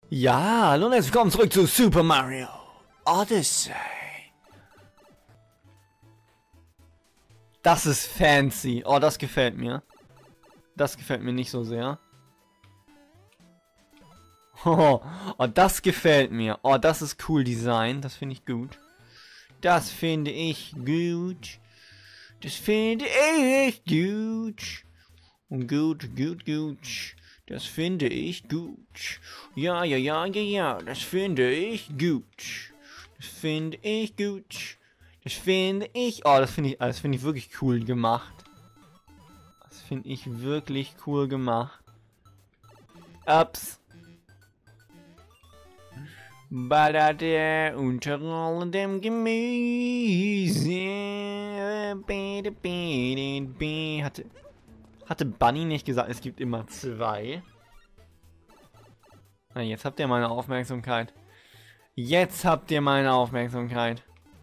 Ja, hallo und herzlich willkommen zurück zu Super Mario Odyssey. Das ist fancy. Oh, das gefällt mir. Das gefällt mir nicht so sehr. Oh, das gefällt mir. Oh, das ist cool Design. Das finde ich gut. Das finde ich gut. Das finde ich gut. Und gut. Das finde ich gut. Ja. Das finde ich gut. Das finde ich gut. Das finde ich. Oh, das finde ich wirklich cool gemacht. Das finde ich wirklich cool gemacht. Ups. Ballerte unter rollendem Gemüse. Hatte Bunny nicht gesagt, es gibt immer 2? Na, jetzt habt ihr meine Aufmerksamkeit. Jetzt habt ihr meine Aufmerksamkeit.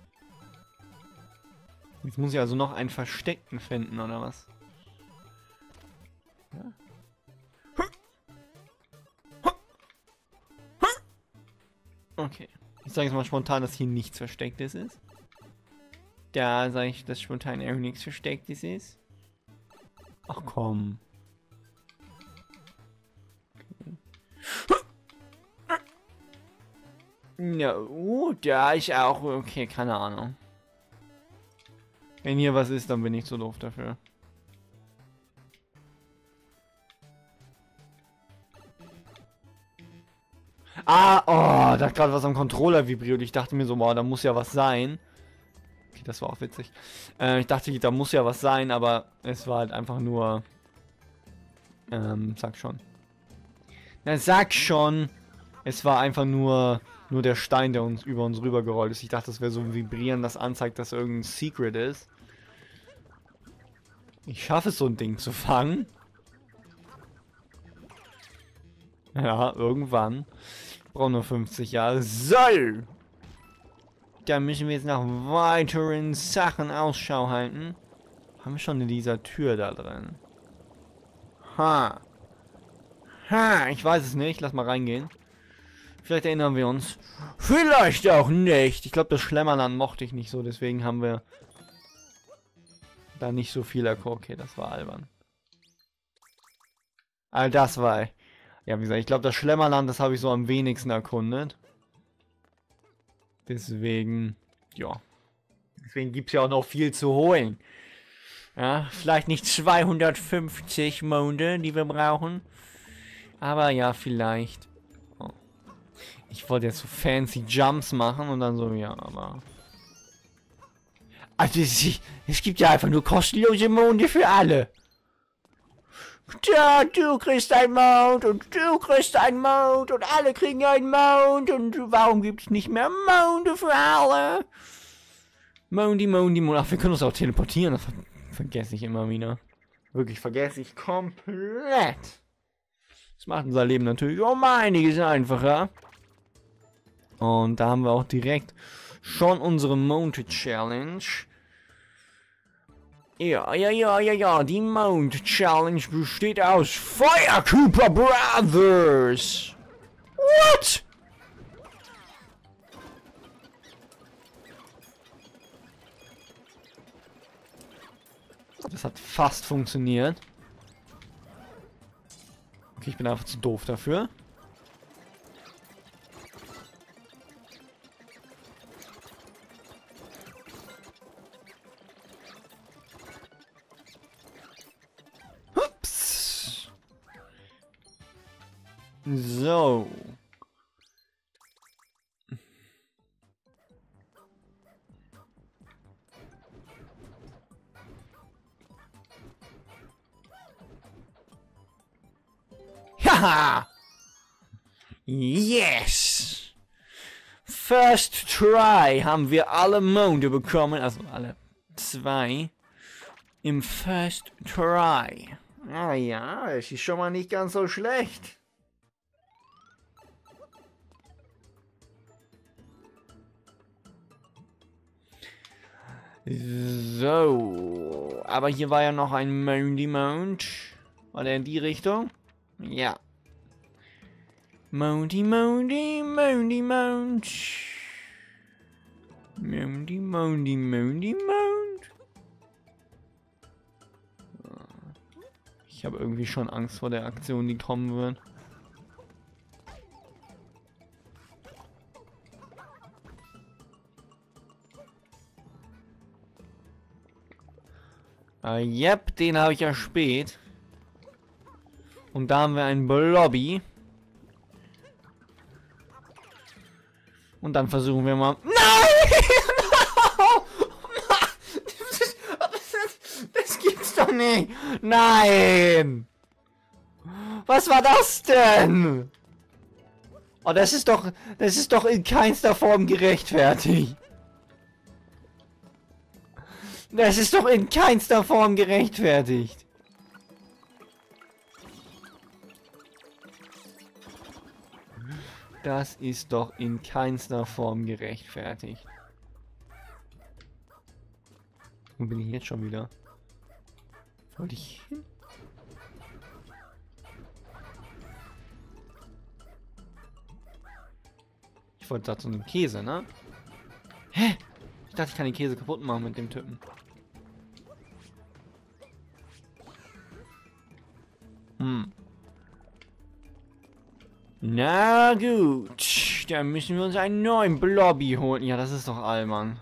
Jetzt muss ich also noch einen Versteckten finden, oder was? Ja. Okay. Ich sage jetzt mal spontan, dass hier nichts Verstecktes ist. Da sage ich, dass spontan irgendwie nichts Verstecktes ist. Ach komm. Okay. Ja, da ist auch. Okay, keine Ahnung. Wenn hier was ist, dann bin ich zu doof dafür. Ah, oh, da hat gerade was am Controller vibriert. Ich dachte mir so, boah, da muss ja was sein. Okay, das war auch witzig. Ich dachte, da muss ja was sein, aber es war halt einfach nur... sag schon. Na, sag schon! Es war einfach nur der Stein, der uns über uns rübergerollt ist. Ich dachte, das wäre so ein Vibrieren, das anzeigt, dass irgendein Secret ist. Ich schaffe es, so ein Ding zu fangen. Ja, irgendwann. Ich brauche nur 50 Jahre. So! Da müssen wir jetzt nach weiteren Sachen Ausschau halten. Haben wir schon in dieser Tür da drin? Ha! Ich weiß es nicht. Lass mal reingehen. Vielleicht erinnern wir uns. Vielleicht auch nicht. Ich glaube, das Schlemmerland mochte ich nicht so. Deswegen haben wir da nicht so viel erkundet. Okay, das war albern. All das war... Ja, wie gesagt, ich glaube, das Schlemmerland, das habe ich so am wenigsten erkundet. Deswegen, ja. Deswegen gibt es ja auch noch viel zu holen. Ja, vielleicht nicht 250 Monde, die wir brauchen. Aber ja, vielleicht. Oh. Ich wollte jetzt so fancy Jumps machen und dann so, ja, aber... Also, es gibt ja einfach nur kostenlose Monde für alle. Ja, du kriegst ein Mount und du kriegst ein Mount und alle kriegen ein Mount und warum gibt es nicht mehr Mounde für alle? Moundy. Ach, wir können uns auch teleportieren, das vergesse ich immer wieder. Wirklich, vergesse ich komplett. Das macht unser Leben natürlich um einiges einfacher. Und da haben wir auch direkt schon unsere Mounted Challenge. Ja, die Mount Challenge besteht aus Fire Cooper Brothers. What? Das hat fast funktioniert. Okay, ich bin einfach zu doof dafür. So. Haha! Yes! First try haben wir alle Monde bekommen, also alle 2 im First try. Ah ja, es ist schon mal nicht ganz so schlecht. So, aber hier war ja noch ein Moundy Mount. War der in die Richtung? Ja. Monty, Monty, Monty, Mount. Monty, Monty, Monty, Mount. Ich habe irgendwie schon Angst vor der Aktion, die kommen wird. Yep, den habe ich ja spät. Und da haben wir einen Blobby. Und dann versuchen wir mal... Nein! Das gibt's doch nicht! Nein! Was war das denn? Oh, das ist doch in keinster Form gerechtfertigt. Das ist doch in keinster Form gerechtfertigt. Das ist doch in keinster Form gerechtfertigt. Wo bin ich jetzt schon wieder? Wollte ich hin? Ich wollte da zu einem Käse, ne? Hä? Ich dachte, ich kann den Käse kaputt machen mit dem Typen. Na gut, dann müssen wir uns einen neuen Blobby holen. Ja, das ist doch albern.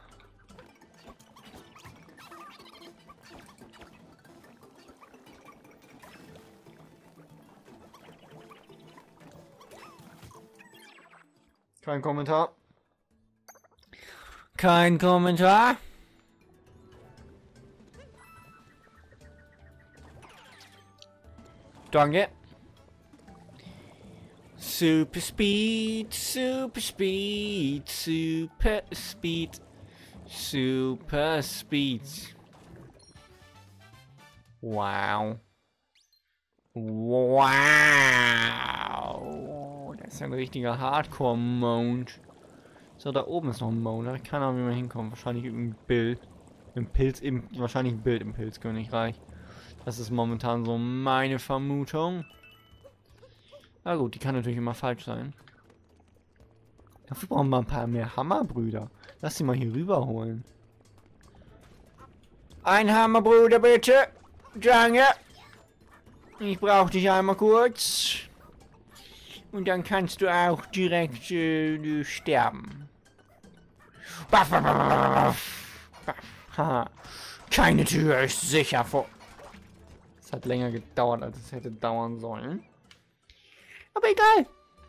Kein Kommentar. Kein Kommentar. Danke. Super Speed, Super Speed, Super Speed, Super Speed. Wow. Wow. Das ist ein richtiger Hardcore-Mount. So, da oben ist noch ein Mount. Da kann auch wie man hinkommt. Wahrscheinlich ein Bild. Wahrscheinlich ein Bild im Pilzkönigreich. Das ist momentan so meine Vermutung. Na gut, die kann natürlich immer falsch sein. Dafür brauchen wir ein paar mehr Hammerbrüder. Lass sie mal hier rüberholen. Ein Hammerbruder bitte. Danke. Ich brauche dich einmal kurz. Und dann kannst du auch direkt sterben. Keine Tür ist sicher vor. Es hat länger gedauert, als es hätte dauern sollen. Aber egal.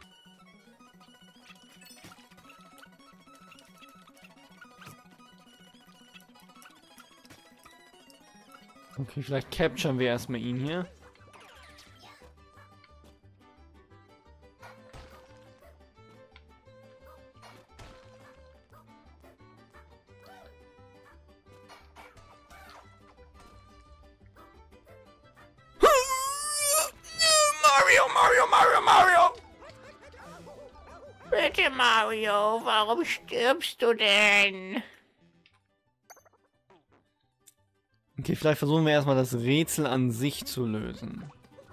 Okay, vielleicht capturen wir erstmal ihn hier. Mario! Bitte, Mario, warum stirbst du denn? Okay, vielleicht versuchen wir erstmal das Rätsel an sich zu lösen.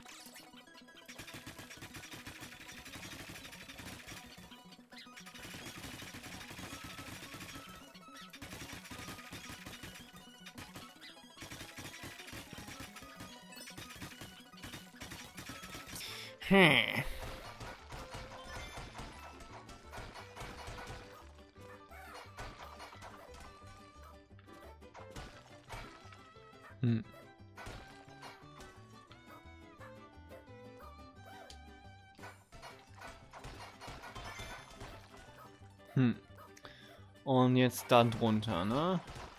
Und jetzt da drunter, ne?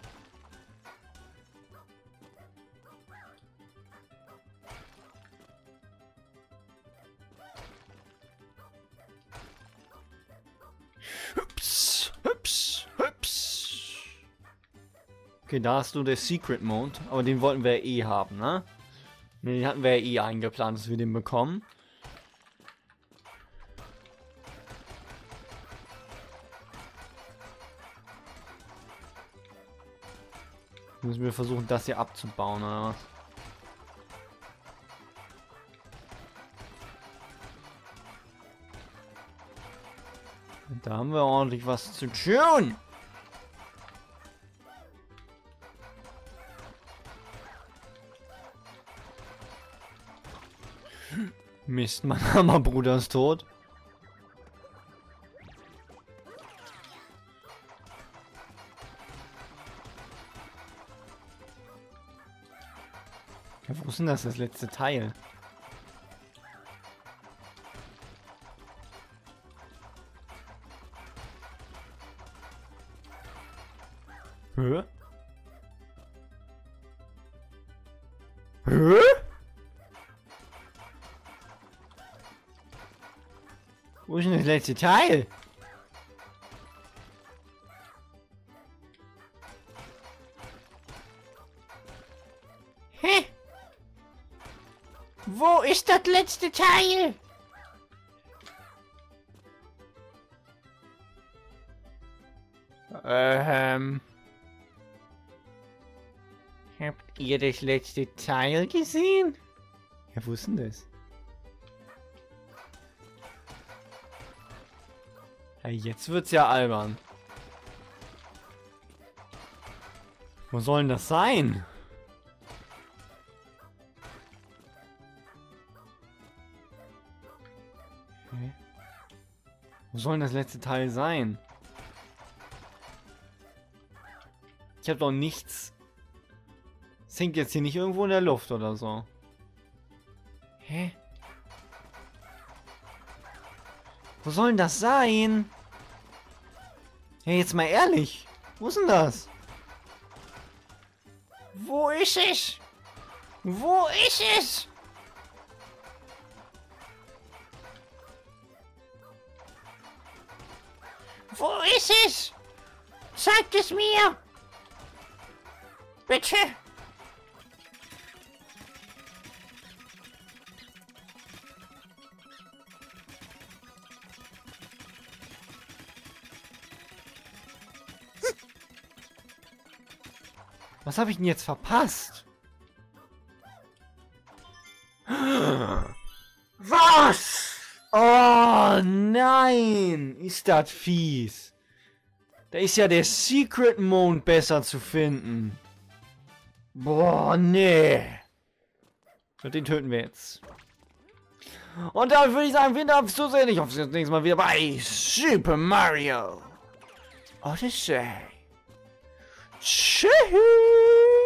Okay, da hast du der Secret Mode, aber den wollten wir ja eh haben, ne? Den hatten wir ja eh eingeplant, dass wir den bekommen. Müssen wir versuchen, das hier abzubauen, oder was? Da haben wir ordentlich was zu tun. Mist, mein Hammerbruder ist tot. Ja, wo ist denn das letzte Teil? Hä? Hä? Wo ist denn das letzte Teil? Hä? Wo ist das letzte Teil? Habt ihr das letzte Teil gesehen? Ja, wo ist denn das? Ja, jetzt wird's ja albern. Wo soll denn das sein? Okay. Wo soll denn das letzte Teil sein? Ich habe doch nichts. Es hängt jetzt hier nicht irgendwo in der Luft oder so. Hä? Wo soll denn das sein? Hey, jetzt mal ehrlich. Wo ist denn das? Wo ist es? Wo ist es? Wo ist es? Zeigt es mir! Bitte! Was habe ich denn jetzt verpasst? Was? Oh nein! Ist das fies. Da ist ja der Secret Mode besser zu finden. Boah, nee. Den töten wir jetzt. Und damit würde ich sagen, vielen Dank fürs Zusehen. Ich hoffe, Sie sehen uns nächstes Mal wieder bei Super Mario Odyssey. Tschüss.